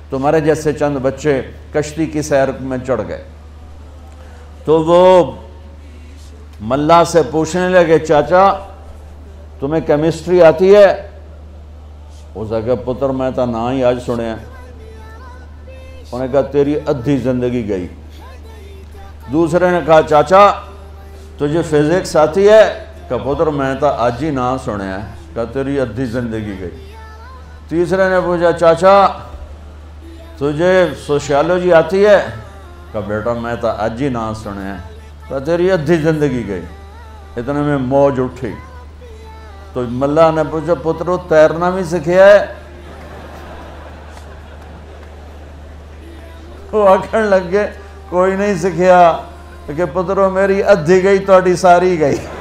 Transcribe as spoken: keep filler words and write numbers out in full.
तुम्हारे जैसे चंद बच्चे कश्ती की सैर में चढ़ गए। तो वो मल्ला से पूछने लगे, चाचा तुम्हें केमिस्ट्री आती है? उसने कहा, पुत्र मैं तो ना ही आज सुने। उन्हें कहा, तेरी अद्धी जिंदगी गई। दूसरे ने कहा, चाचा तुझे फिजिक्स आती है? कहा, पुत्र मैं तो आज ही ना सुने। कहा, तेरी अद्धी जिंदगी गई। तीसरे ने पूछा, चाचा तुझे सोशियोलॉजी आती है? कहा, बेटा मैं तो आज ही ना सुने। कहा, तेरी अद्धी जिंदगी गई। इतने में मौज उठी। तो मल्ला ने पूछा, पुत्र तैरना भी सीखा है? वो आखन लग गए, कोई नहीं सीखा। कि पुत्रो मेरी अद्धी गई, थोड़ी सारी गई।